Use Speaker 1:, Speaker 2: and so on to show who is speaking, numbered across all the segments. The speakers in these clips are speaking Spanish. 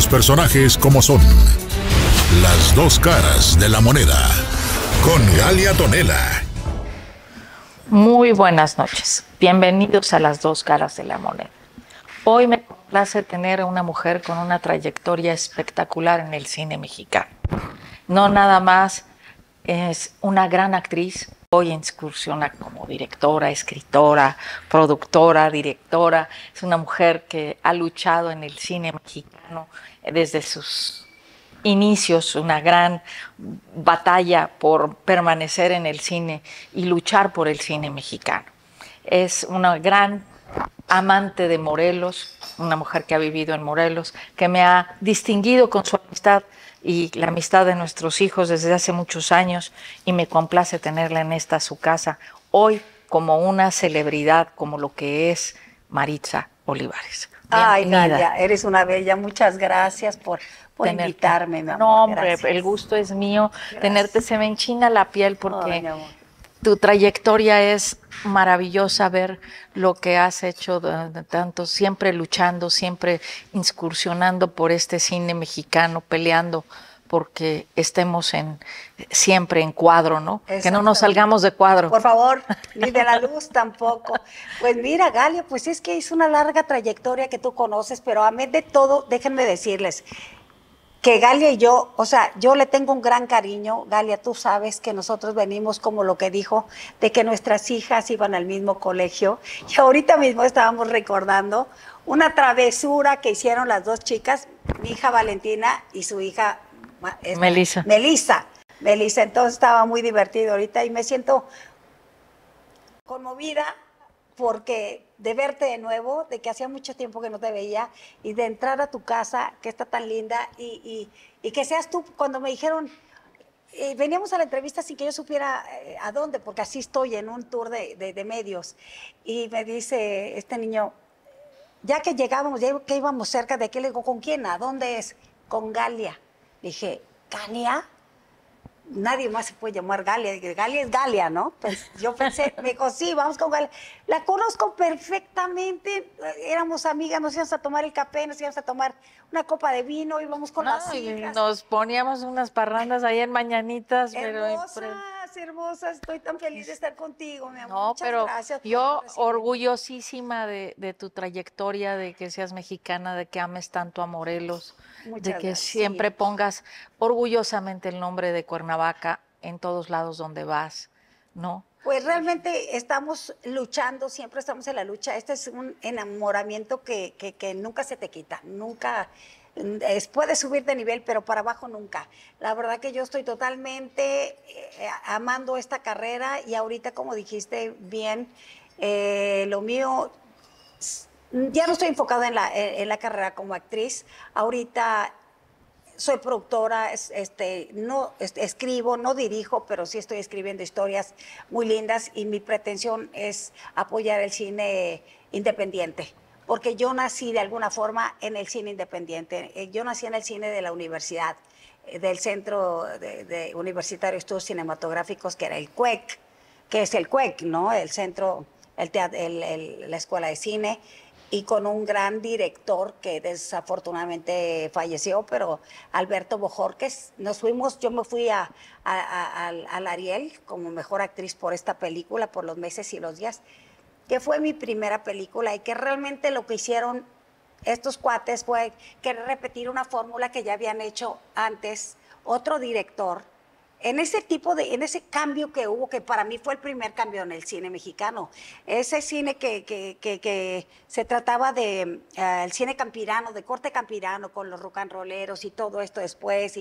Speaker 1: personajes como son. Las dos caras de la moneda. Con Galia Tonela.
Speaker 2: Muy buenas noches. Bienvenidos a Las dos caras de la moneda. Hoy me complace tener a una mujer con una trayectoria espectacular en el cine mexicano. No nada más es una gran actriz, hoy incursiona como directora, escritora, productora, directora. Es una mujer que ha luchado en el cine mexicano desde sus inicios, una gran batalla por permanecer en el cine y luchar por el cine mexicano. Es una gran amante de Morelos, una mujer que ha vivido en Morelos, que me ha distinguido con su amistad y la amistad de nuestros hijos desde hace muchos años, y me complace tenerla en esta su casa hoy como una celebridad, como lo que es Maritza Olivares.
Speaker 3: Ay, Galia, eres una bella. Muchas gracias por invitarme, mi amor.
Speaker 2: No, hombre,
Speaker 3: gracias.
Speaker 2: El gusto es mío. Gracias. Tenerte, se me enchina la piel porque
Speaker 3: Ay, mi amor,
Speaker 2: tu trayectoria es maravillosa, ver lo que has hecho tanto, siempre luchando, siempre incursionando por este cine mexicano, peleando porque estemos siempre en cuadro, ¿no? Que no nos salgamos de cuadro.
Speaker 3: Por favor, ni de la luz tampoco. Pues mira, Galia, pues es que es una larga trayectoria que tú conoces, pero a mí de todo, déjenme decirles que Galia y yo, o sea, yo le tengo un gran cariño. Galia, tú sabes que nosotros venimos como lo que dijo, de que nuestras hijas iban al mismo colegio, y ahorita mismo estábamos recordando una travesura que hicieron las dos chicas, mi hija Valentina y su hija Melissa. Entonces estaba muy divertido ahorita y me siento conmovida porque de verte de nuevo, de que hacía mucho tiempo que no te veía, y de entrar a tu casa, que está tan linda, y que seas tú. Cuando me dijeron, veníamos a la entrevista sin que yo supiera a dónde, porque así estoy en un tour de medios, y me dice este niño, ya que llegábamos, ya que íbamos cerca de aquí, le digo, ¿con quién? ¿A dónde es? Con Galia. Dije, ¿Galia? Nadie más se puede llamar Galia. Galia es Galia, ¿no? Pues yo pensé, me dijo, sí, vamos con Galia. La conozco perfectamente, éramos amigas, nos íbamos a tomar el café, nos íbamos a tomar una copa de vino, íbamos con las hijas.
Speaker 2: Nos poníamos unas parrandas ahí en Mañanitas.
Speaker 3: Hermosas, estoy tan feliz de estar contigo, mi amor.
Speaker 2: No,
Speaker 3: muchas
Speaker 2: pero
Speaker 3: gracias.
Speaker 2: Yo orgullosísima de tu trayectoria, de que seas mexicana, de que ames tanto a Morelos, de que siempre pongas orgullosamente el nombre de Cuernavaca en todos lados donde vas, ¿no?
Speaker 3: Pues realmente estamos luchando, siempre estamos en la lucha. Este es un enamoramiento que nunca se te quita, nunca. Puedes subir de nivel, pero para abajo nunca. La verdad que yo estoy totalmente amando esta carrera, y ahorita, como dijiste bien, lo mío, ya no estoy enfocada en la carrera como actriz. Ahorita soy productora, no escribo, no dirijo, pero sí estoy escribiendo historias muy lindas, y mi pretensión es apoyar el cine independiente, porque yo nací de alguna forma en el cine independiente. Yo nací en el cine de la universidad, del Centro de Universitario de Estudios Cinematográficos, que era el CUEC, que es el CUEC, ¿no? El centro, la escuela de cine, y con un gran director que desafortunadamente falleció, pero Alberto Bojorquez. Yo me fui al Ariel como mejor actriz por esta película, por Los meses y los días, que fue mi primera película, y que realmente lo que hicieron estos cuates fue querer repetir una fórmula que ya habían hecho antes otro director, en ese cambio que hubo, que para mí fue el primer cambio en el cine mexicano. Ese cine que se trataba de el cine campirano, de corte campirano, con los rock and rolleros y todo esto después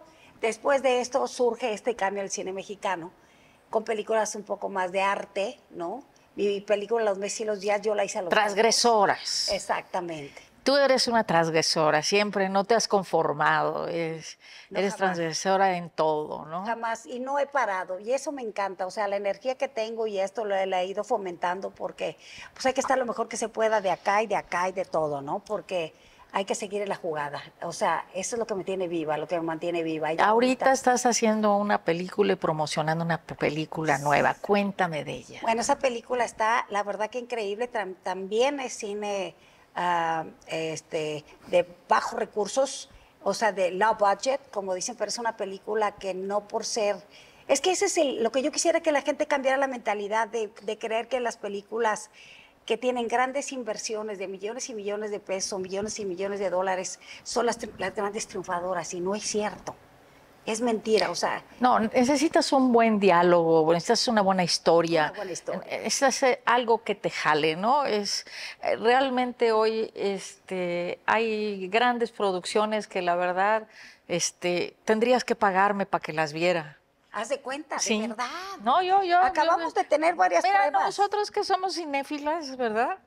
Speaker 3: de esto surge este cambio del cine mexicano, con películas un poco más de arte, ¿no? Mi película Los meses y los días yo la hice a los
Speaker 2: transgresoras.
Speaker 3: Exactamente.
Speaker 2: Tú eres una transgresora, siempre, no te has conformado, eres transgresora en todo, ¿no?
Speaker 3: Jamás, y no he parado, y eso me encanta. O sea, la energía que tengo, y esto la he ido fomentando, porque pues hay que estar lo mejor que se pueda de acá y de acá y de todo, ¿no? Porque hay que seguir en la jugada. O sea, eso es lo que me tiene viva, lo que me mantiene viva. Y
Speaker 2: ahorita estás haciendo una película y promocionando una película nueva. Cuéntame de ella.
Speaker 3: Bueno, esa película está, la verdad que increíble. También es cine de bajos recursos. o sea, de low budget, como dicen, pero es una película que no por ser... Es que ese es lo que yo quisiera, que la gente cambiara la mentalidad de creer que las películas que tienen grandes inversiones de millones y millones de pesos, millones y millones de dólares, son las grandes triunfadoras, y no es cierto. Es mentira, o sea...
Speaker 2: No, necesitas un buen diálogo, necesitas una buena historia.
Speaker 3: Una buena historia.
Speaker 2: Necesitas algo que te jale, ¿no? Realmente hoy hay grandes producciones que la verdad tendrías que pagarme para que las viera.
Speaker 3: Haz de cuenta,
Speaker 2: Sí.
Speaker 3: de verdad.
Speaker 2: No,
Speaker 3: Acabamos de tener varias
Speaker 2: Mira,
Speaker 3: pruebas.
Speaker 2: nosotros que somos cinéfilas, ¿verdad?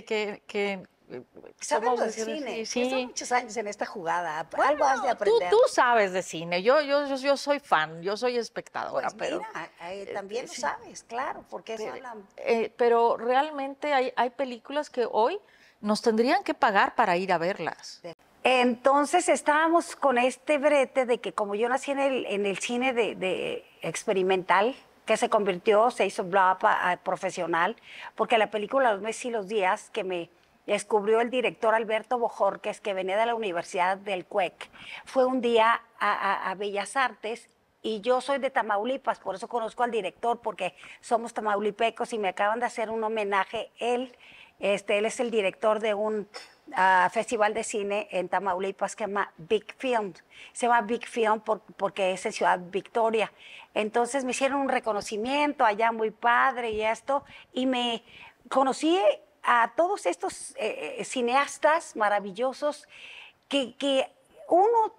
Speaker 3: Sabemos
Speaker 2: somos
Speaker 3: de cine.
Speaker 2: Sí.
Speaker 3: Son muchos años en esta jugada.
Speaker 2: Bueno,
Speaker 3: algo has de aprender.
Speaker 2: Tú sabes de cine. Yo soy fan, yo soy espectadora,
Speaker 3: Pues
Speaker 2: pero
Speaker 3: mira, también lo
Speaker 2: sí.
Speaker 3: sabes, claro, porque eso hablan.
Speaker 2: Pero realmente hay películas que hoy nos tendrían que pagar para ir a verlas.
Speaker 3: Entonces estábamos con este brete de que como yo nací en el cine de experimental, que se hizo profesional, porque la película Los meses y los días, que me descubrió el director Alberto Bojorquez, que venía de la Universidad del CUEC, fue un día a Bellas Artes, y yo soy de Tamaulipas, por eso conozco al director, porque somos tamaulipecos y me acaban de hacer un homenaje. Él es el director de un festival de cine en Tamaulipas que se llama Big Film. Se llama Big Film porque es en Ciudad Victoria. Entonces me hicieron un reconocimiento allá muy padre y esto, y me conocí a todos estos cineastas maravillosos que uno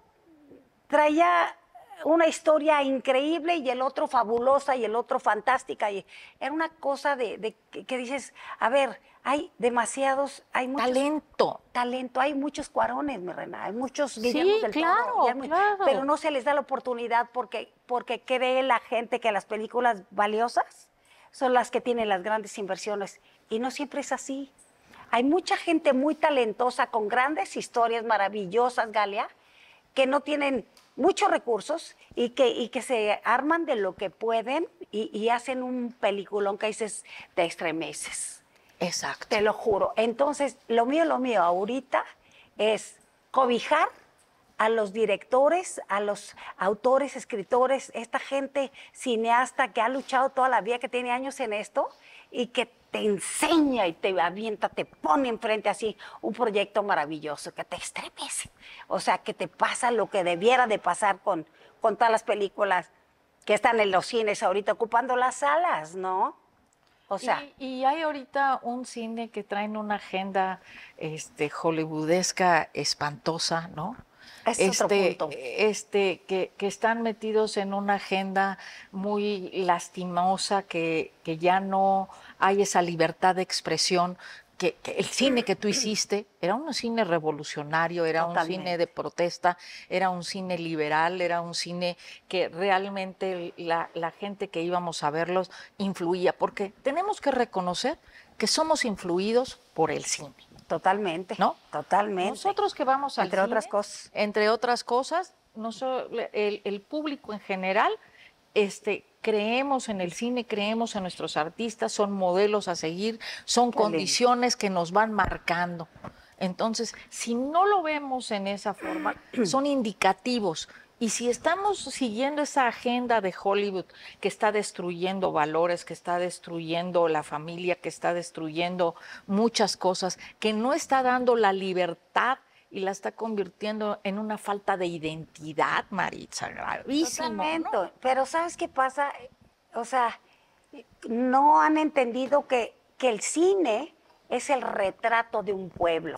Speaker 3: traía una historia increíble y el otro fabulosa y el otro fantástica. Y era una cosa que dices, a ver, hay demasiados, hay muchos... Talento, hay muchos Cuarones, mi reina, hay muchos Guillermos del Toro,
Speaker 2: claro.
Speaker 3: pero no se les da la oportunidad porque cree la gente que las películas valiosas son las que tienen las grandes inversiones, y no siempre es así. Hay mucha gente muy talentosa con grandes historias maravillosas, Galia, que no tienen muchos recursos y que se arman de lo que pueden y hacen un peliculón que dices, te estremeces.
Speaker 2: Exacto.
Speaker 3: Te lo juro. Entonces, lo mío ahorita es cobijar a los directores, a los autores, escritores, esta gente cineasta que ha luchado toda la vida, que tiene años en esto y que te enseña y te avienta, te pone enfrente así un proyecto maravilloso que te estremece. O sea, que te pasa lo que debiera de pasar con todas las películas que están en los cines ahorita ocupando las salas, ¿no? O sea,
Speaker 2: y hay ahorita un cine que traen una agenda hollywoodesca espantosa, ¿no?
Speaker 3: Es otro punto.
Speaker 2: Que están metidos en una agenda muy lastimosa, que ya no hay esa libertad de expresión. Que el cine que tú hiciste era un cine revolucionario, era
Speaker 3: Totalmente.
Speaker 2: un cine de protesta, era un cine liberal, era un cine que realmente la gente que íbamos a verlos influía, porque tenemos que reconocer que somos influidos por el cine.
Speaker 3: Totalmente,
Speaker 2: ¿no?
Speaker 3: Totalmente.
Speaker 2: Nosotros que vamos al
Speaker 3: Entre
Speaker 2: cine,
Speaker 3: otras cosas.
Speaker 2: Entre otras cosas, el público en general, creemos en el cine, creemos en nuestros artistas, son modelos a seguir, son condiciones que nos van marcando. Entonces, si no lo vemos en esa forma, son indicativos. Y si estamos siguiendo esa agenda de Hollywood que está destruyendo valores, que está destruyendo la familia, que está destruyendo muchas cosas, que no está dando la libertad y la está convirtiendo en una falta de identidad, Maritza, gravísimo,
Speaker 3: Totalmente.
Speaker 2: ¿no?
Speaker 3: Pero ¿sabes qué pasa? O sea, no han entendido que el cine es el retrato de un pueblo.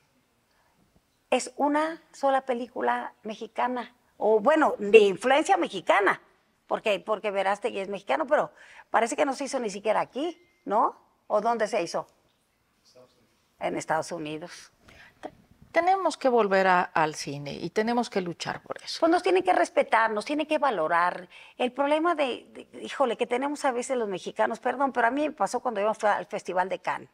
Speaker 3: Es una sola película mexicana, o bueno, de influencia mexicana, porque Verástegui es mexicano, pero parece que no se hizo ni siquiera aquí, ¿no? ¿O dónde se hizo? En Estados Unidos.
Speaker 2: Tenemos que volver al cine y tenemos que luchar por eso.
Speaker 3: Pues nos tienen que respetar, nos tienen que valorar. El problema híjole, que tenemos a veces los mexicanos, perdón, pero a mí me pasó cuando yo fui al Festival de Cannes.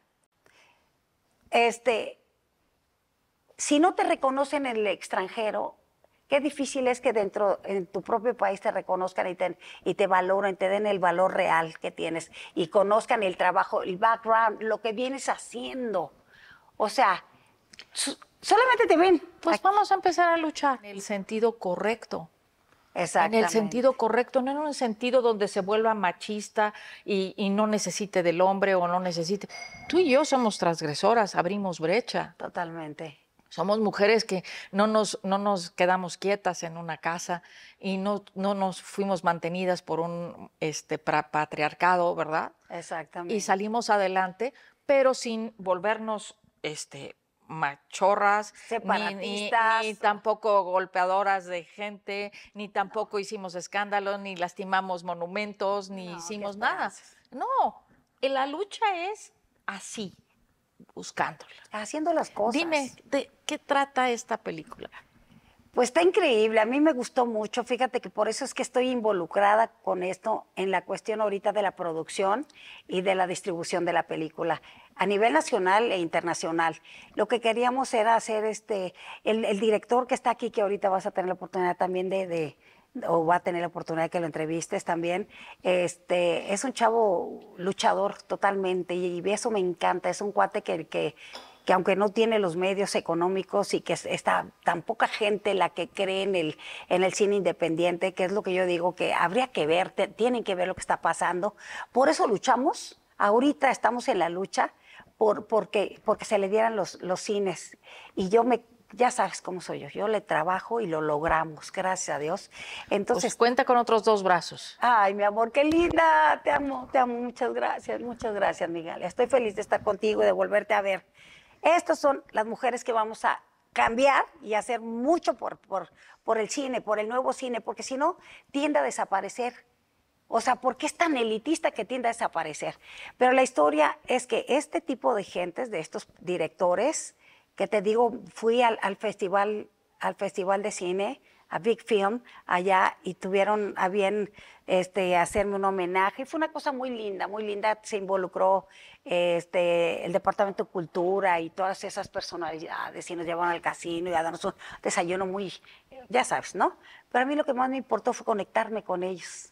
Speaker 3: Si no te reconocen en el extranjero, qué difícil es que en tu propio país te reconozcan y te valoren, te den el valor real que tienes y conozcan el trabajo, el background, lo que vienes haciendo. O sea, Solamente te ven.
Speaker 2: Pues vamos a empezar a luchar en el sentido correcto. En
Speaker 3: Exactamente.
Speaker 2: el sentido correcto, no en un sentido donde se vuelva machista y no necesite del hombre o no necesite. Tú y yo somos transgresoras, abrimos brecha.
Speaker 3: Totalmente.
Speaker 2: Somos mujeres que no nos quedamos quietas en una casa y no nos fuimos mantenidas por un patriarcado, ¿verdad?
Speaker 3: Exactamente.
Speaker 2: Y salimos adelante, pero sin volvernos machorras,
Speaker 3: Separatistas.
Speaker 2: ni tampoco golpeadoras de gente, ni tampoco hicimos escándalos, ni lastimamos monumentos, ni
Speaker 3: No,
Speaker 2: hicimos
Speaker 3: qué
Speaker 2: nada.
Speaker 3: esperanzas.
Speaker 2: No, la lucha es así, buscándola.
Speaker 3: Haciendo las cosas.
Speaker 2: Dime, ¿de qué trata esta película?
Speaker 3: Pues está increíble, a mí me gustó mucho, fíjate que por eso es que estoy involucrada con esto en la cuestión ahorita de la producción y de la distribución de la película, a nivel nacional e internacional. Lo que queríamos era hacer el director que está aquí, que ahorita vas a tener la oportunidad también o va a tener la oportunidad de que lo entrevistes también, es un chavo luchador totalmente y eso me encanta, es un cuate que aunque no tiene los medios económicos y que está tan poca gente la que cree en el cine independiente, que es lo que yo digo, que habría que ver, tienen que ver lo que está pasando. Por eso luchamos, ahorita estamos en la lucha porque se le dieran los cines. Y ya sabes cómo soy yo le trabajo y lo logramos, gracias a Dios. Entonces,
Speaker 2: Pues cuenta con otros 2 brazos.
Speaker 3: ay, mi amor, qué linda, te amo, muchas gracias, Miguel. Estoy feliz de estar contigo y de volverte a ver. Estas son las mujeres que vamos a cambiar y hacer mucho por el cine, por el nuevo cine, porque si no, tiende a desaparecer. O sea, ¿por qué es tan elitista que tiende a desaparecer? Pero la historia es que este tipo de gentes, de estos directores, que te digo, fui al festival de cine, a Big Film, allá, y tuvieron a bien hacerme un homenaje. Fue una cosa muy linda, se involucró el Departamento de Cultura y todas esas personalidades, y nos llevaron al casino y a darnos un desayuno muy, ya sabes, ¿no? Pero a mí lo que más me importó fue conectarme con ellos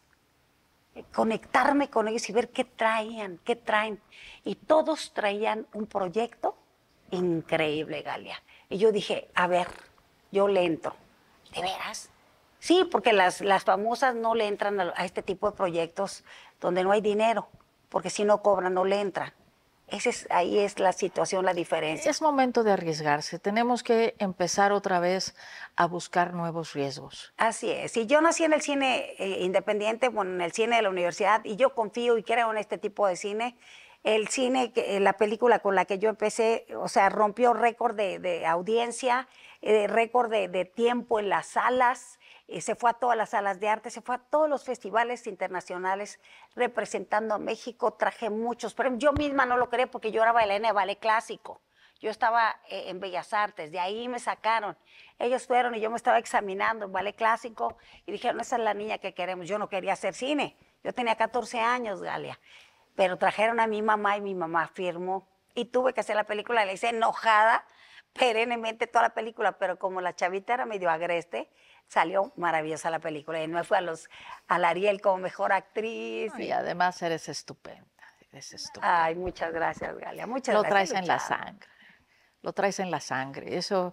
Speaker 3: y ver qué traen. Y todos traían un proyecto increíble, Galia. Y yo dije, a ver, yo le entro. ¿De veras? Sí, porque las famosas no le entran a este tipo de proyectos donde no hay dinero, porque si no cobran, no le entran. Ahí es la situación, la diferencia.
Speaker 2: Es momento de arriesgarse. Tenemos que empezar otra vez a buscar nuevos riesgos.
Speaker 3: Así es. Y yo nací en el cine independiente, bueno, en el cine de la universidad, y yo confío y creo en este tipo de cine. El cine, la película con la que yo empecé, o sea, rompió récord de audiencia, récord de tiempo en las salas, se fue a todas las salas de arte, se fue a todos los festivales internacionales representando a México, traje muchos premios. Yo misma no lo creía porque yo era bailarina de ballet clásico. Yo estaba en Bellas Artes, de ahí me sacaron. Ellos fueron y yo me estaba examinando en ballet clásico y dijeron, esa es la niña que queremos. Yo no quería hacer cine, yo tenía 14 años, Galia. Pero trajeron a mi mamá y mi mamá firmó y tuve que hacer la película, la hice enojada perennemente toda la película, pero como la chavita era medio agreste, salió maravillosa la película y me fui al Ariel como mejor actriz.
Speaker 2: Y además eres estupenda,
Speaker 3: Ay, muchas gracias, Galia, muchas
Speaker 2: Lo
Speaker 3: gracias.
Speaker 2: traes en la sangre, lo traes en la sangre, eso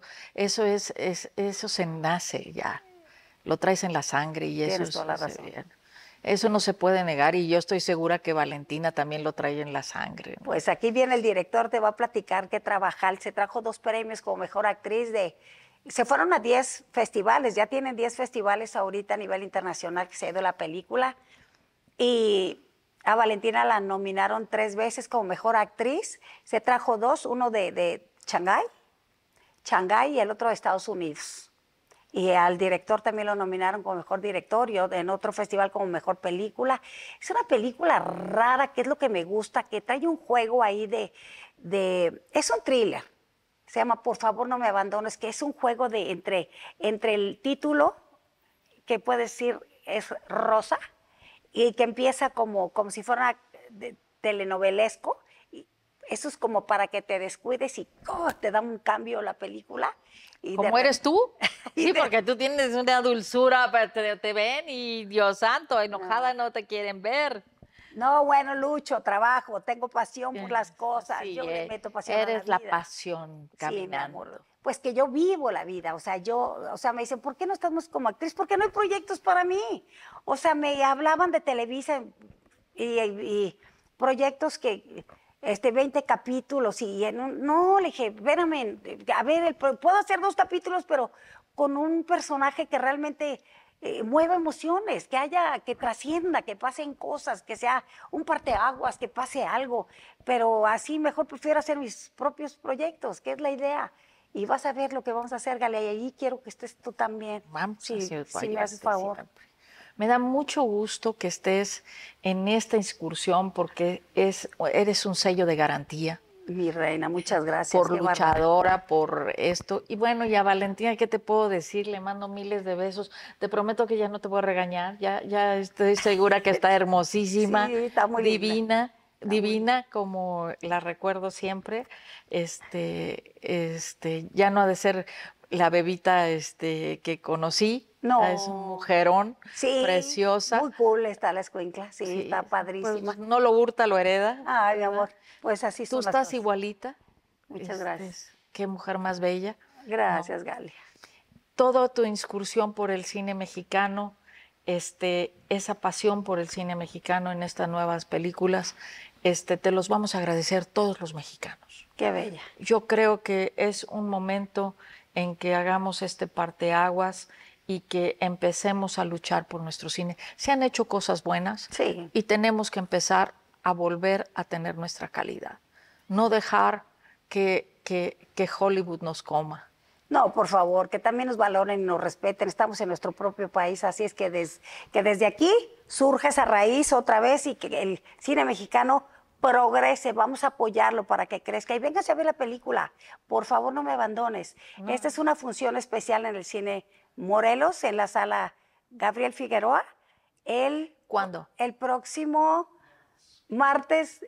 Speaker 2: se nace ya, lo traes en la sangre y
Speaker 3: Tienes
Speaker 2: eso
Speaker 3: toda la razón.
Speaker 2: Eso no se puede negar y yo estoy segura que Valentina también lo trae en la sangre, ¿no?
Speaker 3: Pues aquí viene el director, te va a platicar que trabajar. Se trajo 2 premios como mejor actriz se fueron a 10 festivales, ya tienen 10 festivales ahorita a nivel internacional que se ha ido la película. Y a Valentina la nominaron 3 veces como mejor actriz. Se trajo 2, uno de Shanghái y el otro de Estados Unidos. Y al director también lo nominaron como mejor director y en otro festival como mejor película. Es una película rara, que es lo que me gusta, que trae un juego ahí es un thriller. Se llama Por favor no me abandones, que es un juego entre el título, que puede decir es rosa, y que empieza como si fuera telenovelesco. Eso es como para que te descuides y te da un cambio la película.
Speaker 2: ¿Cómo eres tú? Sí, porque tú tienes una dulzura, pero te ven y Dios santo, enojada no te quieren ver.
Speaker 3: No, bueno, lucho, trabajo, tengo pasión por las cosas.
Speaker 2: Sí,
Speaker 3: yo le meto pasión a la
Speaker 2: eres
Speaker 3: vida.
Speaker 2: la pasión caminando.
Speaker 3: Sí, mi amor. pues que yo vivo la vida, o sea, me dicen, ¿por qué no estamos como actriz? Porque no hay proyectos para mí. O sea, me hablaban de Televisa y proyectos que, 20 capítulos no, le dije, espérame, a ver, puedo hacer 2 capítulos, pero con un personaje que realmente mueva emociones, que trascienda, que pasen cosas, que sea un parteaguas, que pase algo, pero así mejor prefiero hacer mis propios proyectos, que es la idea. Y vas a ver lo que vamos a hacer, Galia, y ahí quiero que estés tú también.
Speaker 2: Vamos,
Speaker 3: si me haces favor.
Speaker 2: Siempre. Me da mucho gusto que estés en esta incursión porque eres un sello de garantía.
Speaker 3: Mi reina, muchas gracias.
Speaker 2: Por luchadora, por esto. Y bueno, y a Valentina, ¿qué te puedo decir? Le mando miles de besos. Te prometo que ya no te voy a regañar. Ya estoy segura que está hermosísima,
Speaker 3: sí, está muy
Speaker 2: divina. Divina, como la recuerdo siempre. Ya no ha de ser la bebita que conocí.
Speaker 3: No.
Speaker 2: Es un mujerón, preciosa.
Speaker 3: Muy cool está la escuincla, sí, está padrísima.
Speaker 2: Pues no lo hurta, lo hereda.
Speaker 3: Ay, mi amor, pues así son
Speaker 2: Tú
Speaker 3: las
Speaker 2: estás
Speaker 3: cosas.
Speaker 2: Igualita.
Speaker 3: Muchas gracias.
Speaker 2: Qué mujer más bella.
Speaker 3: Gracias, Galia.
Speaker 2: Toda tu incursión por el cine mexicano, esa pasión por el cine mexicano en estas nuevas películas, te los vamos a agradecer todos los mexicanos.
Speaker 3: Qué bella.
Speaker 2: Yo creo que es un momento en que hagamos parteaguas y que empecemos a luchar por nuestro cine. Se han hecho cosas buenas y tenemos que empezar a volver a tener nuestra calidad. No dejar que Hollywood nos coma.
Speaker 3: No, por favor, que también nos valoren y nos respeten. Estamos en nuestro propio país, así es que desde aquí surge esa raíz otra vez y que el cine mexicano progrese. Vamos a apoyarlo para que crezca. Y véngase a ver la película. Por favor, no me abandones. No. Esta es una función especial en el cine Morelos, en la sala Gabriel Figueroa.
Speaker 2: ¿Cuándo?
Speaker 3: El próximo martes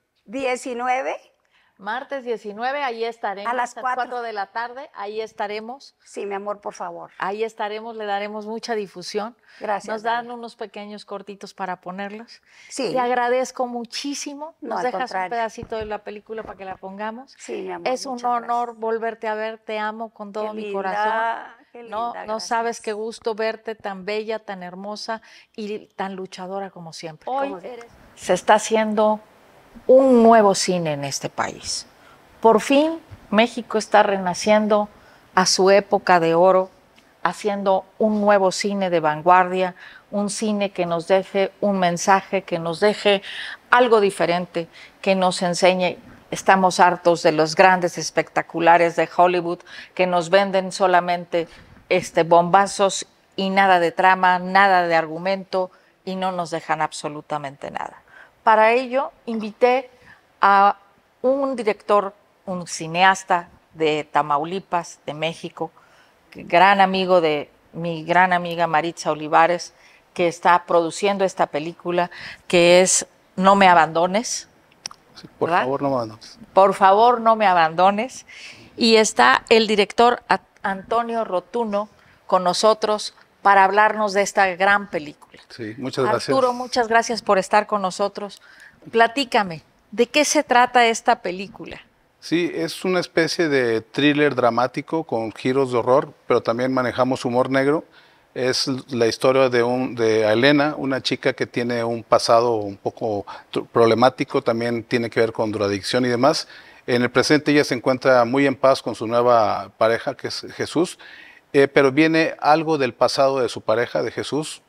Speaker 3: 19.
Speaker 2: Martes 19, ahí estaremos.
Speaker 3: A las
Speaker 2: 4 de la tarde, ahí estaremos.
Speaker 3: Sí, mi amor, por favor.
Speaker 2: Ahí estaremos, le daremos mucha difusión.
Speaker 3: Gracias.
Speaker 2: Nos dan unos pequeños cortitos para ponerlos.
Speaker 3: Sí.
Speaker 2: Te agradezco muchísimo. Nos dejas
Speaker 3: contrario.
Speaker 2: un pedacito de la película para que la pongamos.
Speaker 3: Sí, mi amor.
Speaker 2: Es un honor volverte a ver. Te amo con todo mi corazón.
Speaker 3: Qué linda,
Speaker 2: no sabes qué gusto verte tan bella, tan hermosa y tan luchadora como siempre. Hoy se está haciendo un nuevo cine en este país. Por fin, México está renaciendo a su época de oro, haciendo un nuevo cine de vanguardia, un cine que nos deje un mensaje, que nos deje algo diferente, que nos enseñe. Estamos hartos de los grandes espectaculares de Hollywood que nos venden solamente bombazos y nada de trama, nada de argumento y no nos dejan absolutamente nada. Para ello, invité a un director, un cineasta de Tamaulipas, de México, gran amigo de mi gran amiga Maritza Olivares, que está produciendo esta película, que es No me abandones.
Speaker 4: Sí, por favor, no me abandones.
Speaker 2: Por favor, no me abandones. Y está el director Antonio Rotuno con nosotros para hablarnos de esta gran película.
Speaker 4: Sí, muchas gracias.
Speaker 2: Arturo, muchas gracias por estar con nosotros. Platícame, ¿de qué se trata esta película?
Speaker 4: Sí, es una especie de thriller dramático con giros de horror, pero también manejamos humor negro. Es la historia de Elena, una chica que tiene un pasado un poco problemático, también tiene que ver con drogadicción y demás. En el presente ella se encuentra muy en paz con su nueva pareja, que es Jesús, pero viene algo del pasado de su pareja, de Jesús,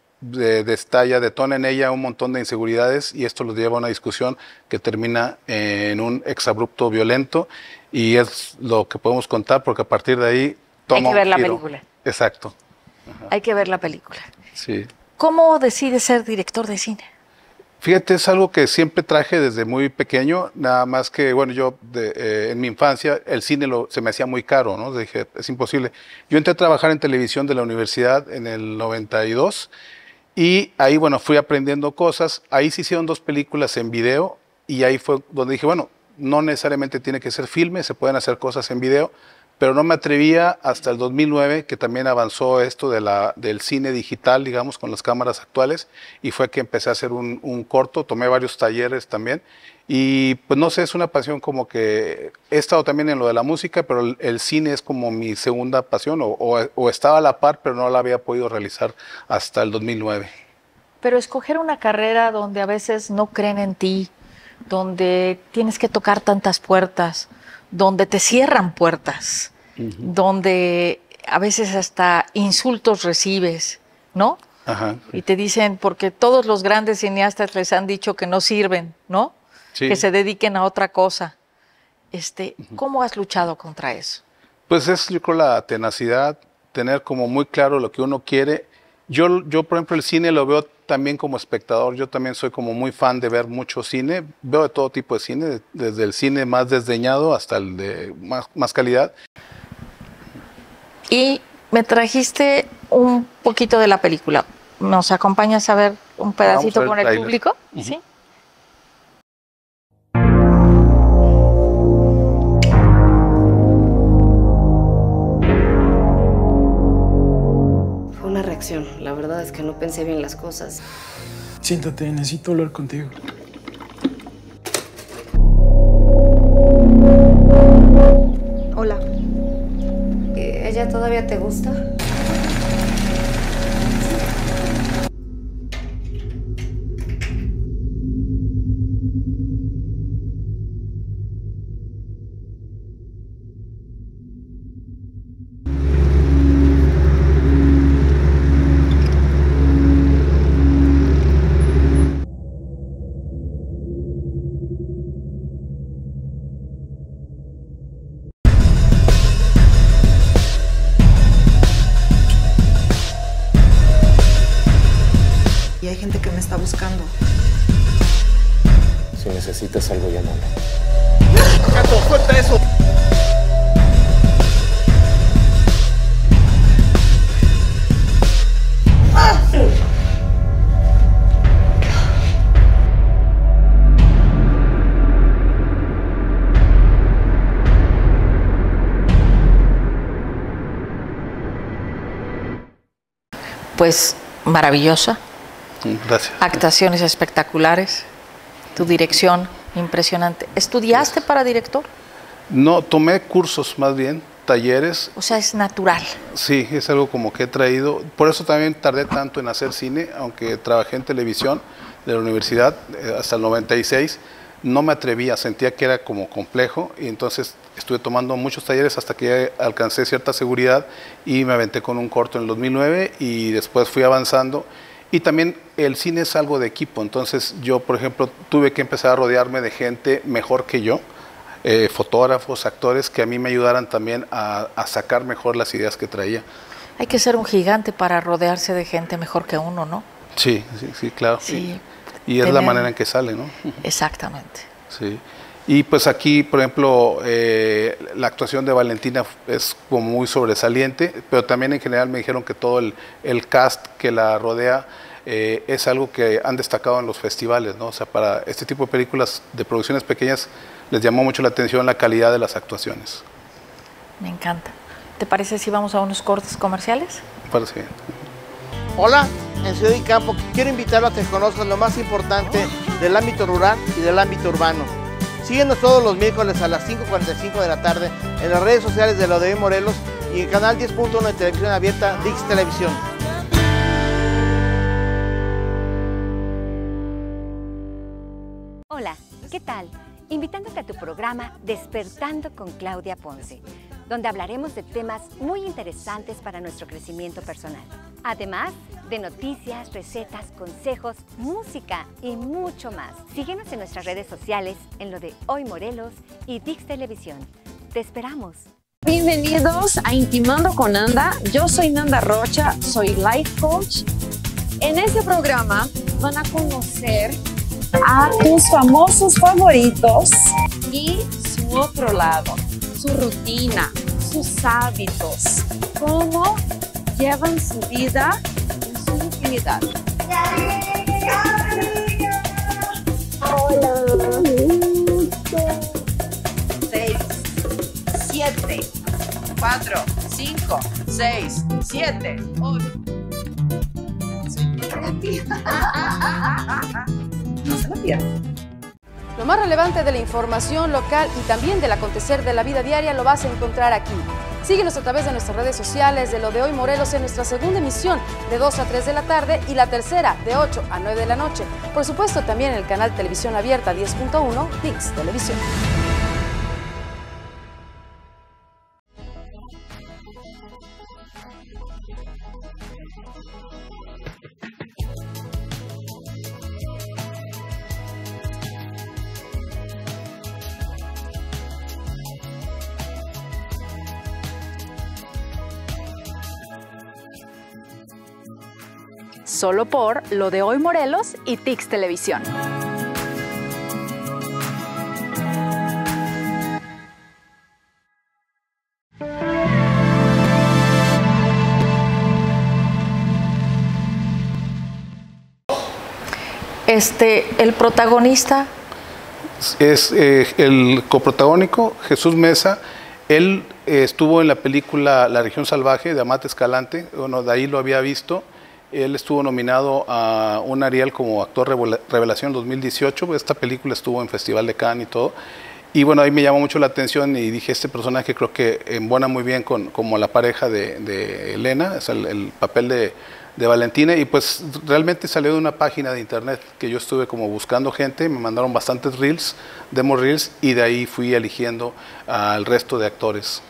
Speaker 4: detona en ella un montón de inseguridades y esto lo lleva a una discusión que termina en un exabrupto violento y es lo que podemos contar porque a partir de ahí toma
Speaker 2: hay que ver
Speaker 4: un
Speaker 2: la
Speaker 4: giro.
Speaker 2: Película.
Speaker 4: Exacto.
Speaker 2: Ajá. Hay que ver la película.
Speaker 4: Sí.
Speaker 2: ¿Cómo decides ser director de cine?
Speaker 4: Fíjate, es algo que siempre traje desde muy pequeño, nada más que, bueno, yo en mi infancia el cine se me hacía muy caro, ¿no? Dije, es imposible. Yo entré a trabajar en televisión de la universidad en el 92 y ahí, bueno, fui aprendiendo cosas. Ahí se hicieron 2 películas en video y ahí fue donde dije, bueno, no necesariamente tiene que ser filme, se pueden hacer cosas en video, pero no me atrevía hasta el 2009, que también avanzó esto del cine digital, digamos, con las cámaras actuales, y fue que empecé a hacer un corto, tomé varios talleres también, y pues no sé, es una pasión como que he estado también en lo de la música, pero el cine es como mi segunda pasión, o estaba a la par, pero no la había podido realizar hasta el 2009.
Speaker 2: Pero escoger una carrera donde a veces no creen en ti, donde tienes que tocar tantas puertas, donde te cierran puertas, donde a veces hasta insultos recibes, ¿no?
Speaker 4: Ajá.
Speaker 2: Y te dicen, porque todos los grandes cineastas les han dicho que no sirven, ¿no?
Speaker 4: Sí.
Speaker 2: Que se dediquen a otra cosa. ¿Cómo has luchado contra eso?
Speaker 4: Pues es, yo creo, la tenacidad, tener como muy claro lo que uno quiere. Yo, por ejemplo, el cine lo veo también como espectador. Yo también soy como muy fan de ver mucho cine. Veo de todo tipo de cine, desde el cine más desdeñado hasta el de más calidad.
Speaker 2: Y me trajiste un poquito de la película. ¿Nos acompañas a ver un pedacito con el público? ¿Sí?
Speaker 5: La verdad es que no pensé bien las cosas.
Speaker 6: Siéntate, necesito hablar contigo.
Speaker 5: Hola. ¿Ella todavía te gusta?
Speaker 7: Y hay gente que me está buscando.
Speaker 8: Si necesitas algo, llámame.
Speaker 9: ¡Gato, suelta eso!
Speaker 2: Pues maravillosa.
Speaker 4: Gracias.
Speaker 2: Actuaciones espectaculares. Tu dirección impresionante. ¿Estudiaste para director?
Speaker 4: No, tomé cursos más bien, talleres.
Speaker 2: O sea, es natural.
Speaker 4: Sí, es algo como que he traído. Por eso también tardé tanto en hacer cine, aunque trabajé en televisión de la universidad hasta el 96. No me atrevía, sentía que era como complejo y entonces estuve tomando muchos talleres hasta que ya alcancé cierta seguridad y me aventé con un corto en el 2009 y después fui avanzando. Y también el cine es algo de equipo, entonces yo, por ejemplo, tuve que empezar a rodearme de gente mejor que yo, fotógrafos, actores, que a mí me ayudaran también a sacar mejor las ideas que traía.
Speaker 2: Hay que ser un gigante para rodearse de gente mejor que uno, ¿no?
Speaker 4: Sí, claro.
Speaker 2: Sí.
Speaker 4: Y es la manera en que sale, ¿no?
Speaker 2: Exactamente.
Speaker 4: Sí. Y pues aquí, por ejemplo, la actuación de Valentina es como muy sobresaliente, pero también en general me dijeron que todo el cast que la rodea es algo que han destacado en los festivales, ¿no? O sea, para este tipo de películas de producciones pequeñas les llamó mucho la atención la calidad de las actuaciones.
Speaker 2: Me encanta. ¿Te parece si vamos a unos cortes comerciales?
Speaker 4: Me parece bien.
Speaker 9: Hola, en Ciudad y Campo quiero invitarlo a que conozcan lo más importante del ámbito rural y del ámbito urbano. Síguenos todos los miércoles a las 5:45 de la tarde en las redes sociales de lo de hoy Morelos y el canal 10.1 de televisión abierta Dix Televisión.
Speaker 10: Hola, ¿qué tal? Invitándote a tu programa Despertando con Claudia Ponce, donde hablaremos de temas muy interesantes para nuestro crecimiento personal. Además de noticias, recetas, consejos, música y mucho más. Síguenos en nuestras redes sociales en lo de Hoy Morelos y Dix Televisión. Te esperamos.
Speaker 11: Bienvenidos a Intimando con Nanda. Yo soy Nanda Rocha, soy life coach. En este programa van a conocer a tus famosos favoritos y su otro lado, su rutina, sus hábitos, cómo llevan su vida en su intimidad. Hola. 6, 7,
Speaker 7: 4, 5, 6, 7, 8. No se lo pierdan.
Speaker 8: Lo más relevante de la información local y también del acontecer de la vida diaria lo vas a encontrar aquí. Síguenos a través de nuestras redes sociales de Lo de Hoy Morelos en nuestra segunda emisión de 2 a 3 de la tarde y la tercera de 8 a 9 de la noche. Por supuesto, también en el canal Televisión Abierta 10.1 ViX Televisión.
Speaker 12: Solo por Lo de Hoy Morelos y ViX Televisión.
Speaker 2: El protagonista
Speaker 4: es el coprotagónico, Jesús Mesa. Él estuvo en la película La Región Salvaje de Amat Escalante, bueno, de ahí lo había visto. Él estuvo nominado a un Ariel como actor revelación 2018. Esta película estuvo en Festival de Cannes y todo. Y bueno, ahí me llamó mucho la atención y dije, este personaje creo que embona muy bien como la pareja de Elena, es el papel de Valentina. Y pues realmente salió de una página de internet que yo estuve como buscando gente, me mandaron bastantes reels, demo reels, y de ahí fui eligiendo al resto de actores.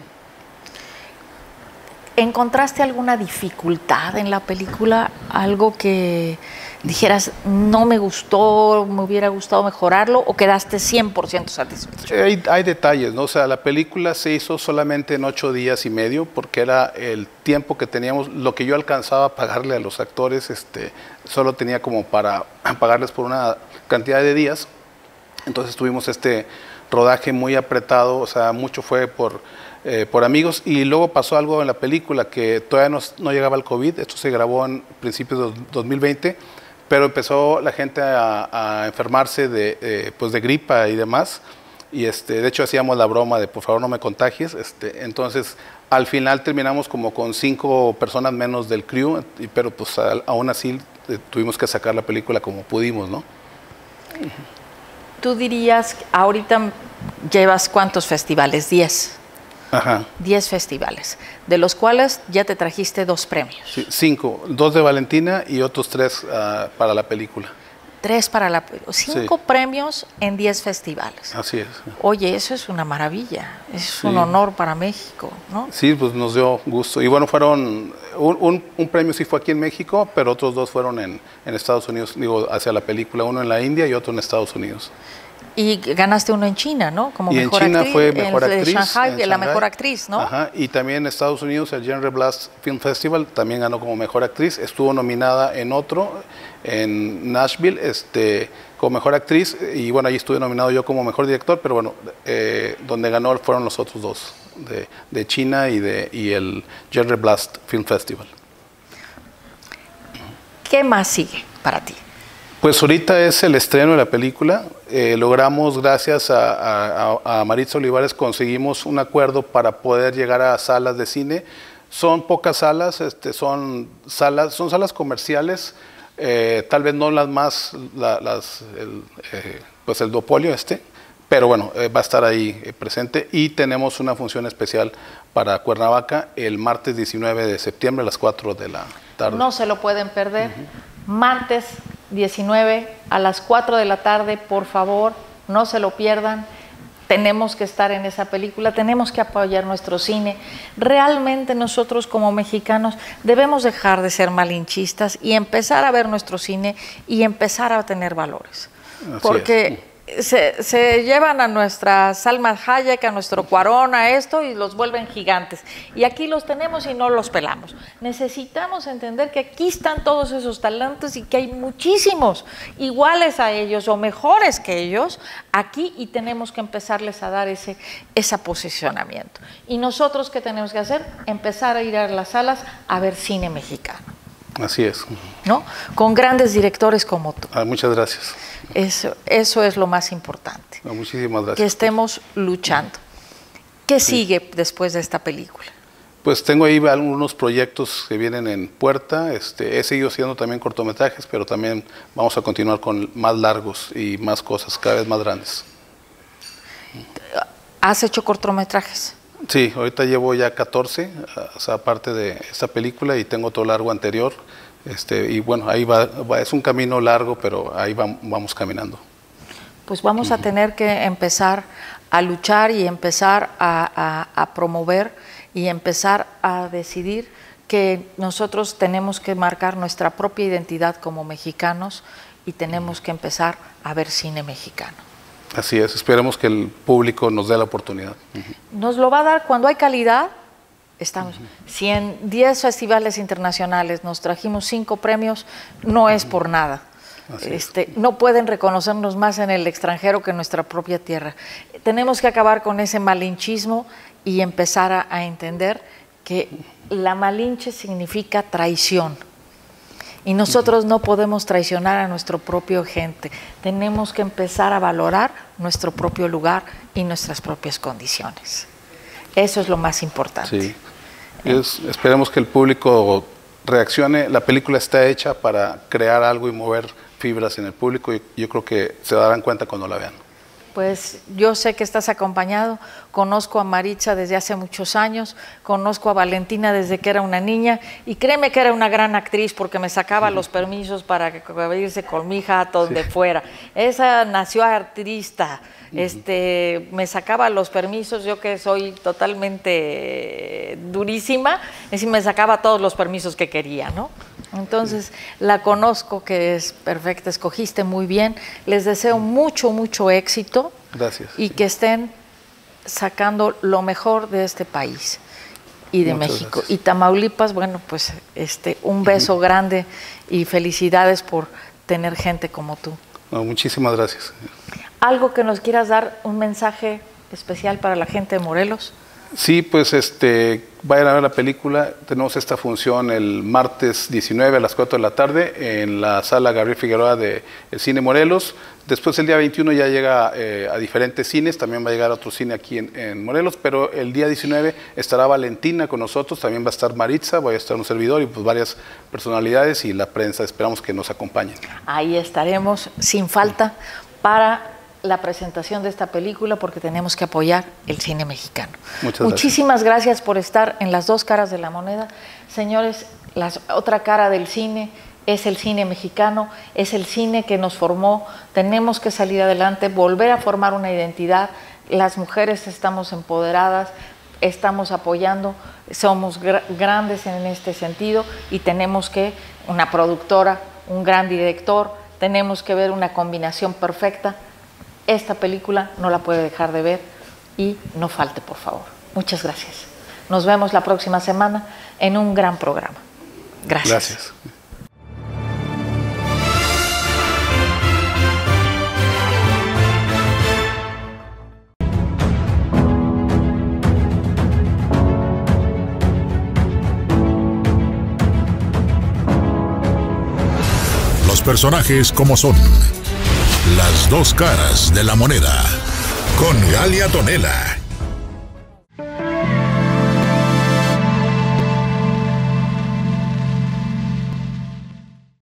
Speaker 2: ¿Encontraste alguna dificultad en la película? ¿Algo que dijeras, no me gustó, me hubiera gustado mejorarlo, o quedaste 100% satisfecho?
Speaker 4: Hay detalles, ¿no? O sea, la película se hizo solamente en 8 días y medio, porque era el tiempo que teníamos, lo que yo alcanzaba a pagarle a los actores, solo tenía como para pagarles por una cantidad de días. Entonces tuvimos este rodaje muy apretado, o sea, mucho fue por amigos, y luego pasó algo en la película que todavía no llegaba el COVID. Esto se grabó en principios de 2020, pero empezó la gente a enfermarse de gripa y demás, y de hecho hacíamos la broma de por favor no me contagies, entonces al final terminamos como con 5 personas menos del crew, pero pues aún así tuvimos que sacar la película como pudimos, ¿no?
Speaker 2: Tú dirías, ahorita llevas ¿cuántos festivales? 10.
Speaker 4: Ajá.
Speaker 2: 10 festivales, de los cuales ya te trajiste 2 premios.
Speaker 4: Sí, 5, 2 de Valentina y otros 3 para la película.
Speaker 2: 3 para la película, 5
Speaker 4: sí.
Speaker 2: Premios en 10 festivales.
Speaker 4: Así es.
Speaker 2: Oye, eso es una maravilla, es un honor para México, ¿no?
Speaker 4: Sí, pues nos dio gusto. Y bueno, fueron, un premio sí fue aquí en México, pero otros 2 fueron en Estados Unidos, digo, hacia la película, uno en la India y otro en Estados Unidos.
Speaker 2: Y ganaste uno en China, ¿no? Como
Speaker 4: y
Speaker 2: mejor
Speaker 4: en China
Speaker 2: actriz,
Speaker 4: fue mejor actriz.
Speaker 2: Shanghai, la mejor actriz, ¿no?
Speaker 4: Ajá, y también en Estados Unidos el Genre Blast Film Festival también ganó como mejor actriz. Estuvo nominada en otro, en Nashville, como mejor actriz. Y bueno, ahí estuve nominado yo como mejor director, pero bueno, donde ganó fueron los otros 2, de China y el Genre Blast Film Festival.
Speaker 2: ¿Qué más sigue para ti?
Speaker 4: Pues ahorita es el estreno de la película. Logramos, gracias a Maritza Olivares, conseguimos un acuerdo para poder llegar a salas de cine. Son pocas salas, son salas comerciales, tal vez no las más, pues el duopolio pero bueno, va a estar ahí presente, y tenemos una función especial para Cuernavaca el martes 19 de septiembre a las 4 de la tarde.
Speaker 2: No se lo pueden perder. Martes 19 a las 4 de la tarde, por favor, no se lo pierdan. Tenemos que estar en esa película, tenemos que apoyar nuestro cine. Realmente nosotros como mexicanos debemos dejar de ser malinchistas y empezar a ver nuestro cine y empezar a tener valores. Porque se llevan a nuestra Salma Hayek, a nuestro Cuarón, a esto, y los vuelven gigantes. Y aquí los tenemos y no los pelamos. Necesitamos entender que aquí están todos esos talentos y que hay muchísimos iguales a ellos o mejores que ellos aquí, y tenemos que empezarles a dar ese posicionamiento. Y nosotros, ¿qué tenemos que hacer? Empezar a ir a las salas a ver cine mexicano.
Speaker 4: Así es.
Speaker 2: ¿No? Con grandes directores como tú.
Speaker 4: Muchas gracias.
Speaker 2: Eso es lo más importante.
Speaker 4: Muchísimas gracias.
Speaker 2: Que estemos luchando. ¿Qué sigue después de esta película?
Speaker 4: Pues tengo ahí algunos proyectos que vienen en puerta. He seguido haciendo también cortometrajes, pero también vamos a continuar con más largos y más cosas, cada vez más grandes.
Speaker 2: ¿Has hecho cortometrajes?
Speaker 4: Sí, ahorita llevo ya 14, o sea, aparte de esta película, y tengo otro largo anterior. Y bueno, ahí va, es un camino largo, pero ahí vamos caminando.
Speaker 2: Pues vamos a tener que empezar a luchar y empezar a promover y empezar a decidir que nosotros tenemos que marcar nuestra propia identidad como mexicanos y tenemos que empezar a ver cine mexicano.
Speaker 4: Así es, esperemos que el público nos dé la oportunidad.
Speaker 2: Nos lo va a dar cuando hay calidad. Estamos. Si en 10 festivales internacionales nos trajimos 5 premios, no es por nada. No pueden reconocernos más en el extranjero que en nuestra propia tierra. Tenemos que acabar con ese malinchismo y empezar a entender que la Malinche significa traición. Y nosotros no podemos traicionar a nuestro propio gente. Tenemos que empezar a valorar nuestro propio lugar y nuestras propias condiciones. Eso es lo más importante.
Speaker 4: Sí. Esperemos que el público reaccione. La película está hecha para crear algo y mover fibras en el público, y yo creo que se darán cuenta cuando la vean.
Speaker 2: Pues yo sé que estás acompañado, conozco a Maritza desde hace muchos años, conozco a Valentina desde que era una niña, y créeme que era una gran actriz porque me sacaba los permisos para irse con mi hija a donde fuera. Esa nació artista, me sacaba los permisos, yo que soy totalmente durísima, me sacaba todos los permisos que quería, ¿no? Entonces, la conozco, que es perfecta, escogiste muy bien. Les deseo mucho, mucho éxito.
Speaker 4: Gracias.
Speaker 2: Y que estén sacando lo mejor de este país y de México. Gracias. Y Tamaulipas, bueno, pues un beso grande y felicidades por tener gente como tú.
Speaker 4: No, muchísimas gracias.
Speaker 2: ¿Algo que nos quieras dar, un mensaje especial para la gente de Morelos?
Speaker 4: Sí, pues vayan a ver la película. Tenemos esta función el martes 19 a las 4 de la tarde en la sala Gabriel Figueroa de el Cine Morelos. Después el día 21 ya llega a diferentes cines, también va a llegar a otro cine aquí en Morelos, pero el día 19 estará Valentina con nosotros, también va a estar Maritza, va a estar un servidor y pues varias personalidades y la prensa. Esperamos que nos acompañen. Ahí estaremos sin falta para la presentación de esta película, porque tenemos que apoyar el cine mexicano. Muchísimas gracias por estar en Las Dos Caras de la Moneda. Señores, la otra cara del cine es el cine mexicano, es el cine que nos formó. Tenemos que salir adelante, volver a formar una identidad. Las mujeres estamos empoderadas, estamos apoyando, somos grandes en este sentido, y tenemos que, una productora, un gran director, tenemos que ver una combinación perfecta. Esta película no la puede dejar de ver y no falte, por favor. Muchas gracias. Nos vemos la próxima semana en un gran programa. Gracias. Gracias.
Speaker 1: Los personajes como son. Las dos caras de la moneda. Con Galia Tonela.